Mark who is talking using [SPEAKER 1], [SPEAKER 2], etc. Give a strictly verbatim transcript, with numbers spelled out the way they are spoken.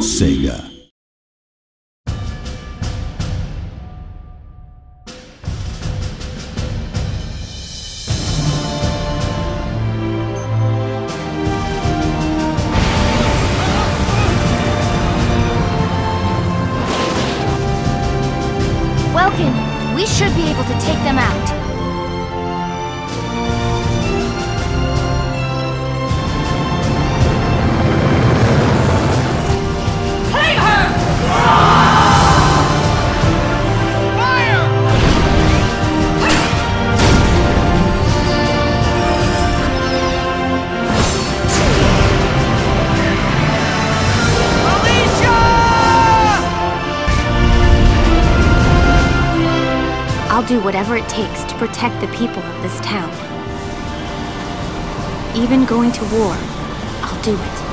[SPEAKER 1] Sega.
[SPEAKER 2] Welkin, we should be able to take them out. I'll do whatever it takes to protect the people of this town. Even going to war, I'll do it.